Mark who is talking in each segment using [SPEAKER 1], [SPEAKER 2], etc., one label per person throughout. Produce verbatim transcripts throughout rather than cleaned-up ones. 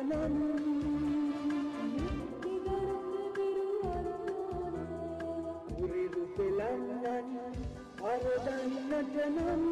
[SPEAKER 1] නටනම් උරිරු පෙලන්නන් අරදන් නටනම්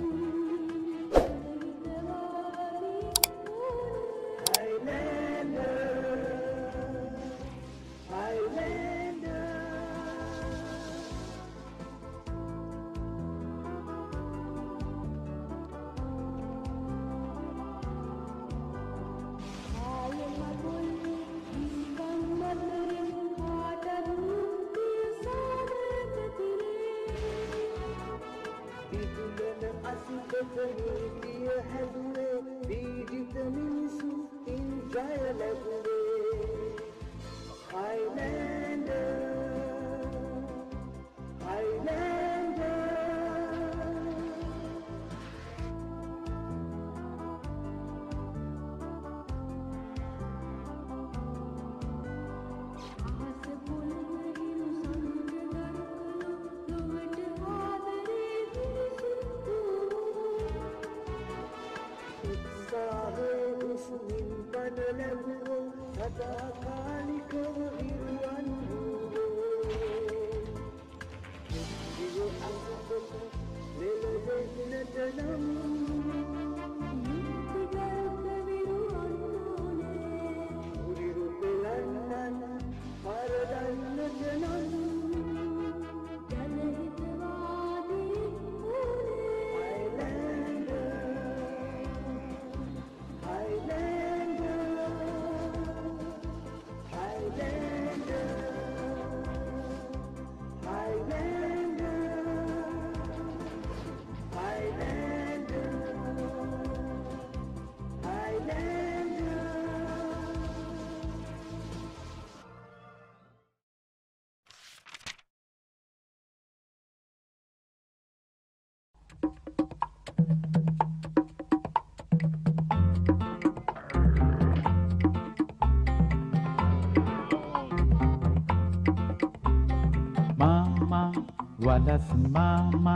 [SPEAKER 2] Wallace mama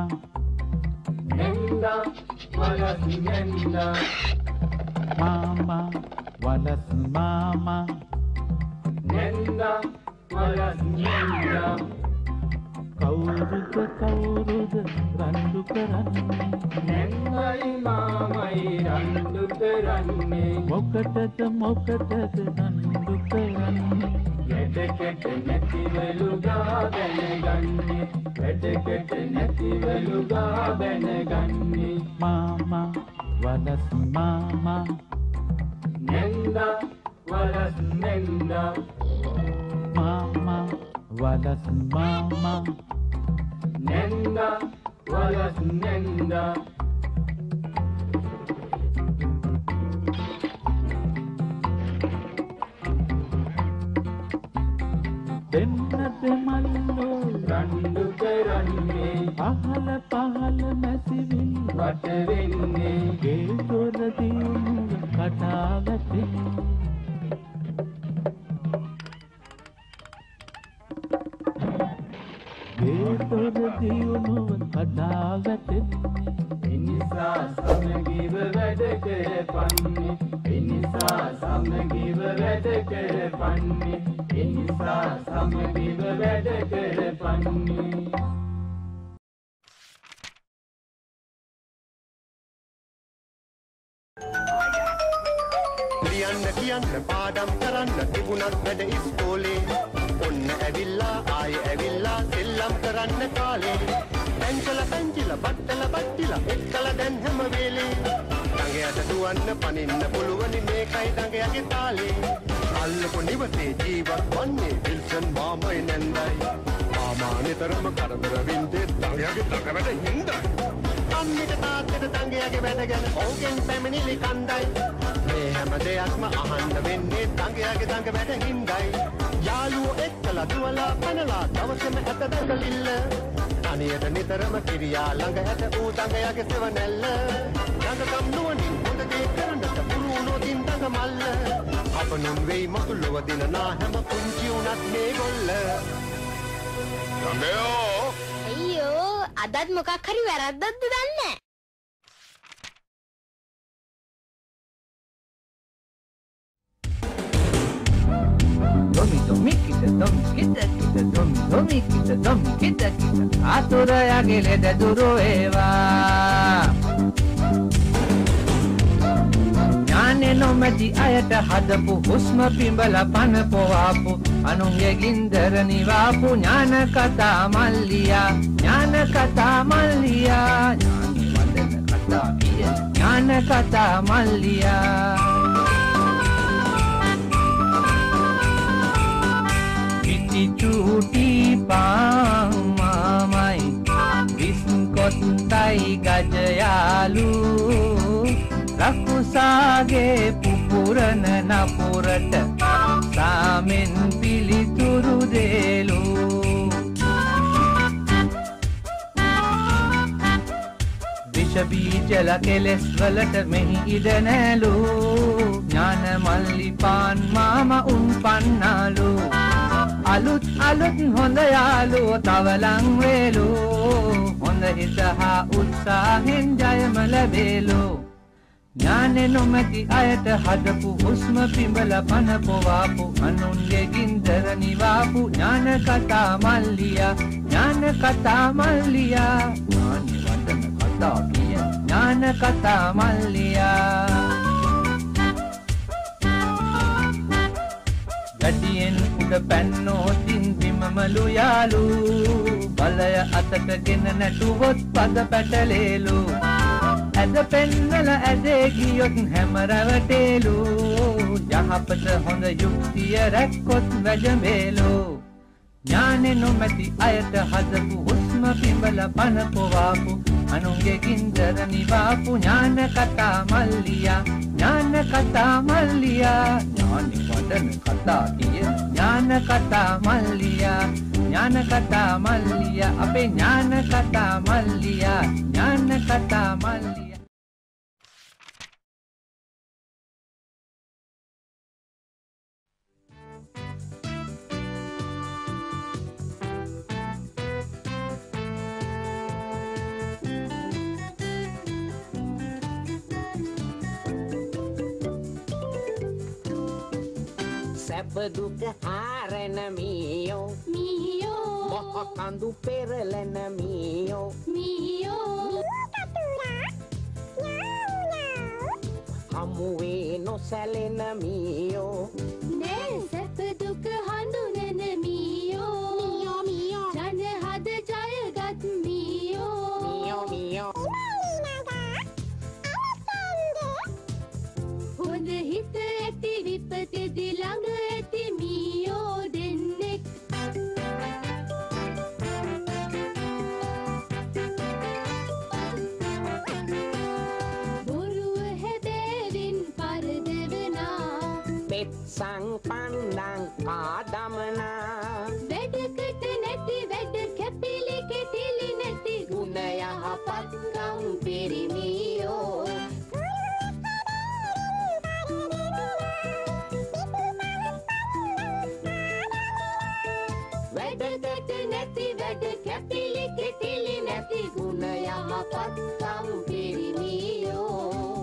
[SPEAKER 3] Nenda Wallace nenda
[SPEAKER 2] Mama Wallace mama
[SPEAKER 3] Nenda Wallace nenda
[SPEAKER 2] Kawuruda kawuruda randu karanne
[SPEAKER 3] Nendai mamai randu karanne
[SPEAKER 2] Mokatata mokatata randu karanne
[SPEAKER 3] Wedeket නැති වෙලුගා දැනගන්නේ වැඩකට නැති වෙලුගා දැනගන්නේ
[SPEAKER 2] Mama Wallace mama
[SPEAKER 3] Nenda Wallace nenda
[SPEAKER 2] Mama Wallace mama
[SPEAKER 3] Nenda Wallace nenda
[SPEAKER 2] දෙන්නට මල්ලෝ
[SPEAKER 3] රණ්ඩු කරන්නේ
[SPEAKER 2] පහල පහල මැසිවිල්
[SPEAKER 3] වට වෙන්නේ
[SPEAKER 2] ගේ දොර දියුණුව කඩා වැටෙන්නේ ගේ දොර දියුණුව කඩා වැටෙන්නේ
[SPEAKER 3] එනිසා සමගිව වැඩ කරපන්නේ එනිසා සමගිව වැඩ කරපන්නේ එනිසා සමගිව වැඩ කරපන්නේ
[SPEAKER 1] ලියන්න කියන්න පාඩම් කරන්න තිබුණත් වැඩ ඉස්කෝලේ ඔන්න ඇවිල්ලා ආයෙ ඇවිල්ලා සෙල්ලම් කරන්න කාලේ පැංචල පැංචිල බට්ටල බට්ටිලා එක්කලා දැන් හැම වෙලේ දඟයට දුවන්න පනින්න පුළුවනි මේකයි දඟයගේ තාලේ අල්ලපු නිවසේ ජීවත් වන්නේ විල්සන් මාමයි නැන්දයි මාමා නිතරම කරදර වින්දේ දඟයගේ දඟ වැඩ හින්දයි අම්මිට තාත්තට දඟයගේ වැඩ ගැන ඕගෙන් පැමිණිලි කණ්ඩයි මේ හැම දෙයක්ම අහන්න වෙන්නේ දඟයගේ දඟ වැඩ හින්දයි යාළුවෝ එක්කලා දුවලා පැනලා දවසම ඇත දඟලිල්ල අනියට නිතරම කිරියා ළඟ ඇත ඌ දඟයගේ සෙවණැල්ල දඟකම් නුවණින් හොඳ දේ කරන්නට පුරුණොතින් දඟ මල්ල අප නොන් වෙයි මකුලව දිනනා හැම පුංචි උනත් මේ ගොල්ල දඟයෝ
[SPEAKER 4] අයියෝ අදත් මොකක් හරි වැරද්දක්ද දන්නේ
[SPEAKER 3] නොමි හිත කිත ආතුරයගේ ලෙඩ දුරු වේවා ඥානෙ නොමැති අයට හදපු හුස්ම පිඹල පන පොවාපු අනුන්ගේ ගින්දර නිවාපු ඥාන කතා මල්ලියා ඥාන කතා මල්ලියා ඥාන වදන කතා කිය ඥාන කතා මල්ලියා කිචි චූටි පාං මාමයි විස්කොත්තයි ගජයාලු රකුසාගේ පුපුරන නපුරට සාමෙන් පිළිතුරු දේලු විෂ බීජල කෙලෙස් වලට මෙහි ඉඩ නැලු ඥාන මල්ලි පාන් මාම උන් පන්නාලු අලුත් අලුත් හොඳ යාළුවෝ තව ලං වේලු හොඳ හිත හා උත්සාහෙන් ජයම ලැබේලු ඥානෙ නොමැති අයට හදපු හුස්ම පිඹල පන පොවාපු අනුන්ගේ ගින්දර නිවාපු ඥාන කතා මල්ලියා ඥාන කතා මල්ලියා ඥාන වදන කතා කිය ඥාන කතා මල්ලියා ගැටියෙන් උඩ පැන්නෝතින් බිමමලු යාලු බලය අතටගෙන නැටුවොත් පද පැටලේලු ඇද පෙන්නල ඇදේ ගියොත් හැම රැවටේලු යහපත හොඳ යුක්තිය රැක්කොත් වැජඹේලු ඥානෙ නොමැති අයට හදපු හුස්ම පිඹල පන පොවාපු අනුන්ගේ ගින්දර නිවාපු ඥාන කතා මල්ලියා ඥාන කතා මල්ලියා ඥාන වදන කතා කිය ඥාන කතා මල්ලියා ඥාන කතා මල්ලියා අපේ ඥාන කතා මල්ලියා ඥාන කතා මල්ලියා
[SPEAKER 5] සැපදුක ආරෙන මීයෝ මීයෝ මොහ කඳු පෙරලෙන මීයෝ මීයෝ කතුරා හමුවේ නොසැලෙන මීයෝ නේ සැපදුක හඳුනන මීයෝ මීයෝ මීයෝ ජන හද ජයගත් මීයෝ මීයෝ මීයෝ හොඳ හිත ඇති විපතෙදි ළඟ ඇති මීයෝ දෙන්නෙක් බොරුව හැබෑවින් පරදවනා පෙත් සංපන්නං ආදමනා වැඩකට නැති වැඩ කැපිලි කෙටිලි නැති ගුණ යහපත්කම් පිරිමියෝ වැඩකට නැති වැඩ කැපිලි කෙටිලි නැති ගුණ යහපත්කම් පිරිමියෝ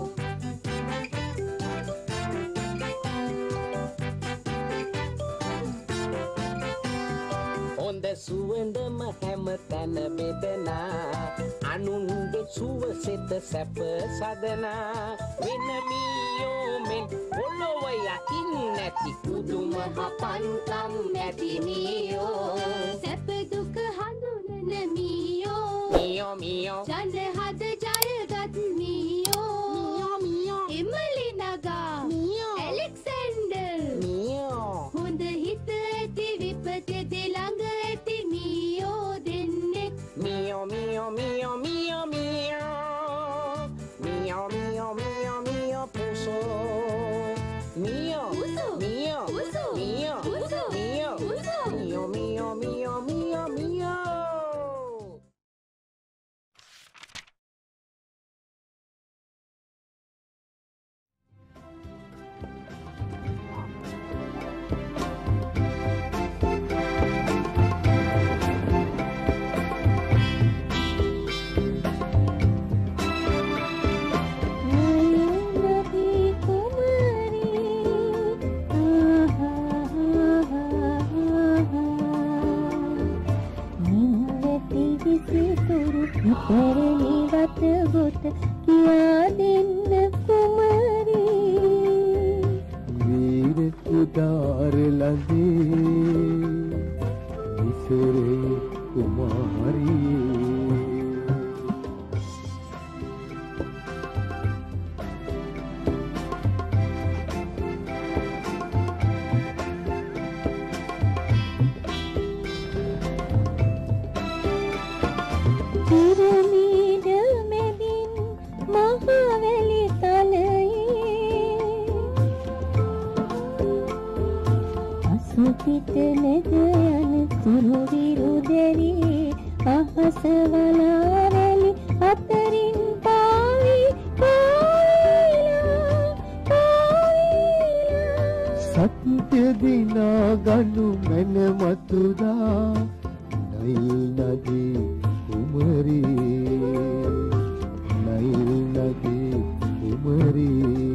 [SPEAKER 5] හොඳ සුවඳම හැම තැන බෙදනා අනුන්ගේ සුවසෙත සැප සදනා වෙන මීයෝ මෙන් පොළොව යටින් නැති කුදුම හපන්කම් නැති මීයෝ සැප දුක හඳුනන මීයෝ මීයෝ මීයෝ ජන හද ජයගත් මීයෝ මීයෝ මීයෝ එමලි නගා මීයෝ ඇලෙක්සැන්ඩර් මීයෝ හොඳ හිත ඇති විපතෙදි ළඟ ඇති මීයෝ දෙන්නෙක් මීයෝ මීයෝ මීයෝ මීයෝ මීයෝ mio mio mio mio puso mio mio mio mio mio mio mio mio mio කියා දෙන්න කුමරි
[SPEAKER 2] වීර කුඩාර ළඟේ විසරේ කුමාරී
[SPEAKER 5] පිරමීඩ මැදින් මහවැලි තලයේ අසුපිට නැග යන තුරු විරුදෙරි අහස වලාවැලි අතරින් පාවි පාවිලා පාවිලා
[SPEAKER 2] සත්‍ය දිනා ගනු මැන මතුදා නයිල් නදී කුමරි නයිල් නදී කුමරි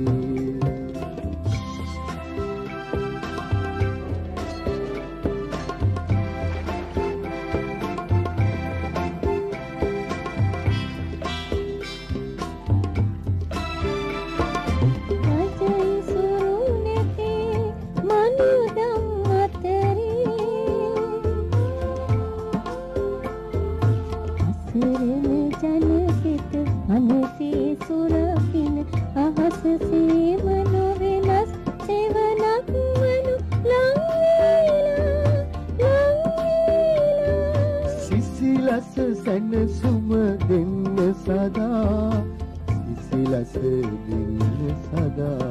[SPEAKER 2] සැනසුම දෙන්න සදා සිසිලස දෙන්න සදා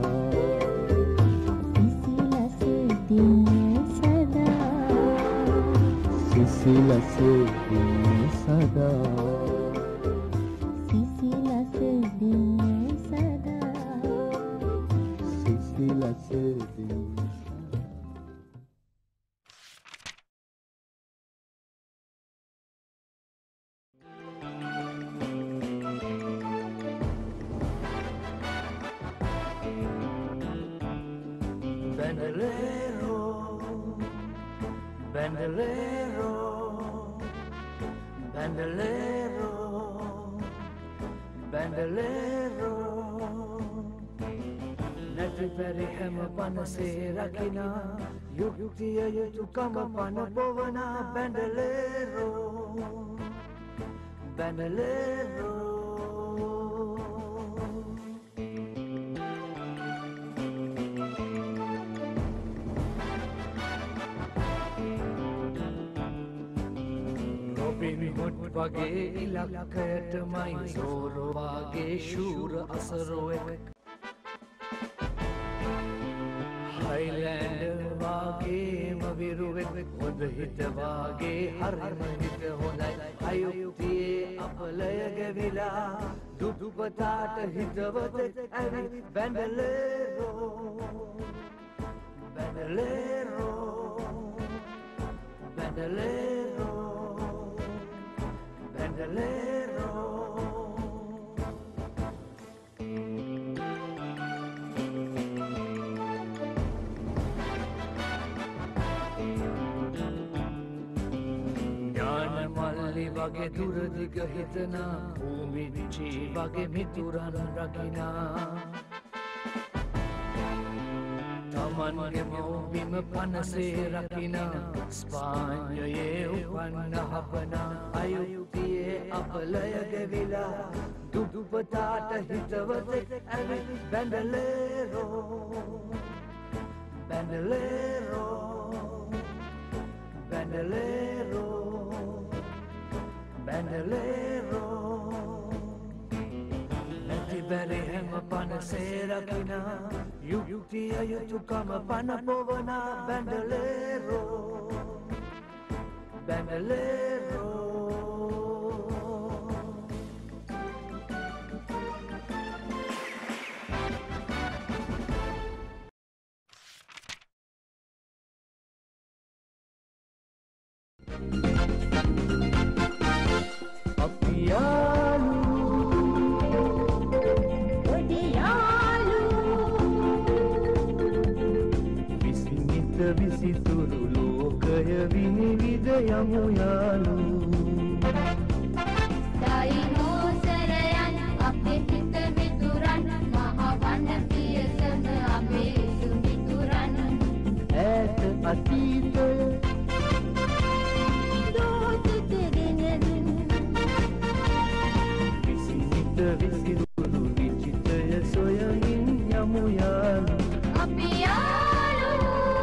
[SPEAKER 5] සිසිලස දෙන්න සදා
[SPEAKER 2] සිසිලස දෙන්න සදා
[SPEAKER 5] සිසිලස දෙන්න සදා
[SPEAKER 2] සිසිලස දෙන්න
[SPEAKER 3] Bandolero, bandolero, bandolero, bandolero. Nati peri hema panase rakina, yuktiya yutukama pana povana. Bandolero, bandolero. වගේ ඉලක්කයටමයි සෝරෝ වගේ ශූර අසරෝෙක් හයිලෑන්ඩ් වගේම විරුවෙක් හොඳ හිත වගේ හරිම හිත හොඳයි අයුක්තියේ අපලය ගැවිලා දුදුපතාට හිතවතෙක් ඇවි බැන්ඩලේරෝ බැන්ඩලේරෝ බැන්ඩලේරෝ Bandolero. ඥාන මල්ලි වගේ දුරදිග හිතන භූමිච්චි වගේ මිතුරන් රකිනා තමන්ගේ මව්බිම පනසේ රකින ස්පාඤ්ඤයේ උපන්න හපන අයුක්තියේ අපලය ගෙවිලා දුදුපතාට හිතවතෙක් ඇවි බැන්ඩලේරෝ බැන්ඩලේරෝ බැන්ඩලේරෝ බැන්ඩලේරෝ බැරි හැම පනසේ රකින යුක්තිය යුතුකම පන පොවන බැන්ඩලේරෝ බැන්ඩලේරෝ විසිතුරු ලෝකය විනිවිද යමු යාලු
[SPEAKER 5] ඩයිනෝසරයන් අපේ හිත
[SPEAKER 2] සිරුරු විචිතය සොයමින් යමු යාලු
[SPEAKER 5] අපි යාළු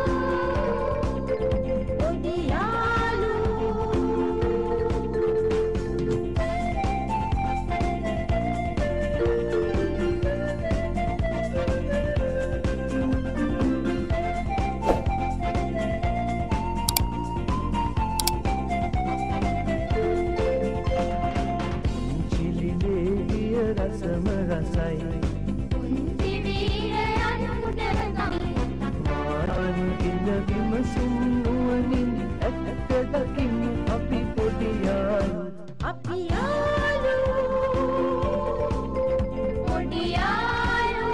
[SPEAKER 5] පොඩි යාළු
[SPEAKER 2] රසම රසයි
[SPEAKER 5] පුංචි වීරයන් උදරගමි
[SPEAKER 2] මාරන් ඉන්න විමසුම් නුවණින් ඇත්ත දකිමු අපි පොඩි යාළු
[SPEAKER 5] අපි යාළු පොඩි යාළු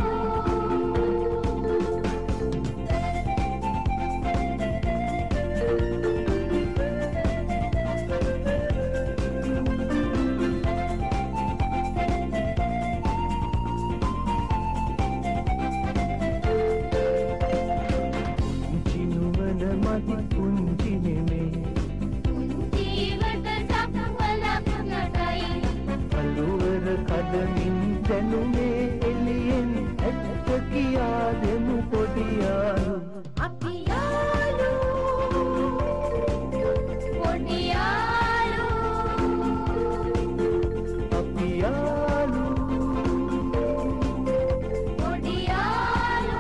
[SPEAKER 2] පුංචි නෙමේ
[SPEAKER 5] පුංචිවට සප්පලක් නටයි
[SPEAKER 2] අලුවර කඩමින් දැනුමේ එළියෙන් ඇත්ත කියා දෙමු පොඩි යාළු
[SPEAKER 5] අපි යාළු පොඩි යාළු
[SPEAKER 2] අපි යාළු
[SPEAKER 5] පොඩි යාළු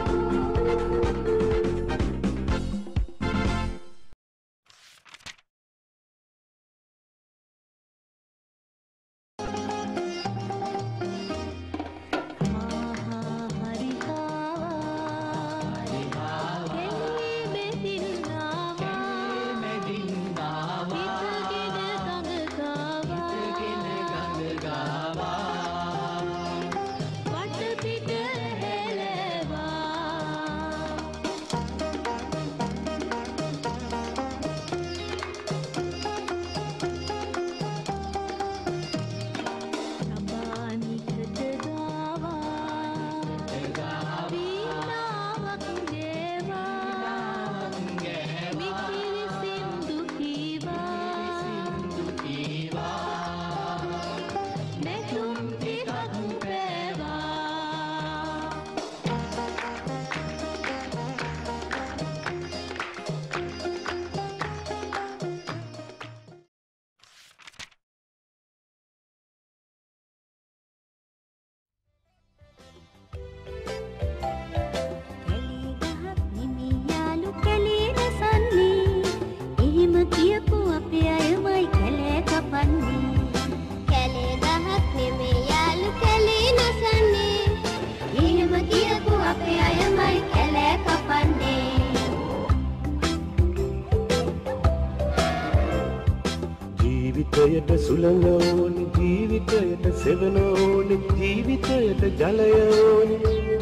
[SPEAKER 2] ජීවිතයට සුළඟ ඕනි ජීවිතයට සෙවන ඕනි ජීවිතයට ජලය ඕනි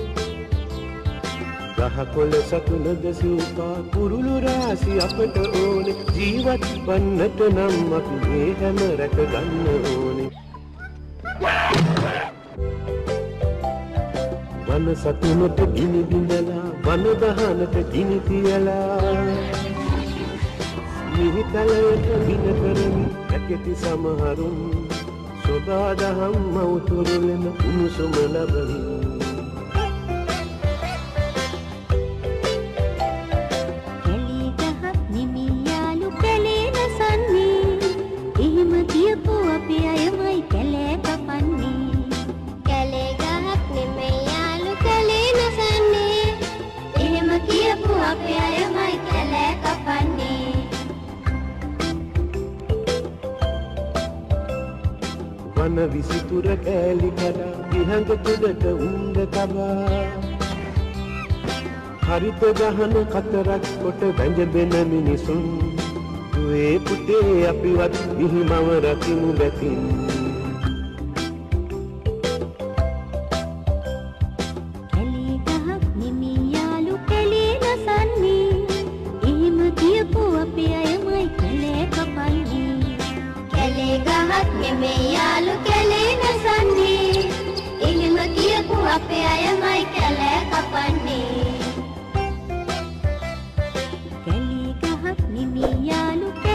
[SPEAKER 2] ගහකොළ සතුනද සිව්පා කුරුළු රාසි අපට ඕනි ජීවත් වන්නට නම් අපි මේ හැම රැක ගන්න ඕනි වන සතුනට ගිනි බිඳලා වන දහනට ගිනි තියලා මිහිතලයට වින කරමි ඇකෙති සමහරුන් සොබා දහම් මවුතුරුලෙන උණුසුම ලබමින් වන විසිතුර කෑලි කඩා විහඟ තුඩට උණ්ඩ තබා හරිත ගහන කතරක් කොට වැඳබෙන මිනිසුන් දුවේ පුතේ අපිවත් විහිමව රකිමු බැතින්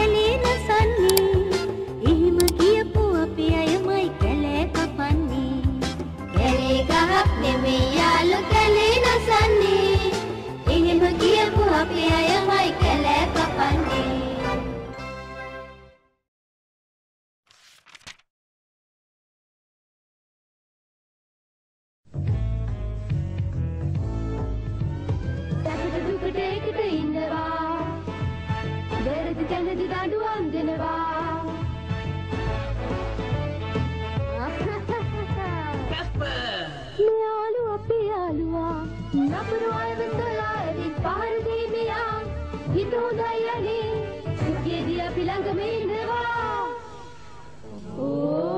[SPEAKER 5] Kali නෙමෙයි යාළු කැලේ නසන්නේ. එහෙම කියපු අපේ අයමයි කැලෑ කපන්නේ. සැපට දුකට එකට ඉන්නවා. වැරදි තැනදි දඬුවම් දෙනවා. යාළු අපේ යාළුවා නපුරු අයවසලා ඇවිත් පහර දීමියා. හිත හොඳයි අනේ සුඛයේදී අපි ළඟම ඉන්නවා. ඕ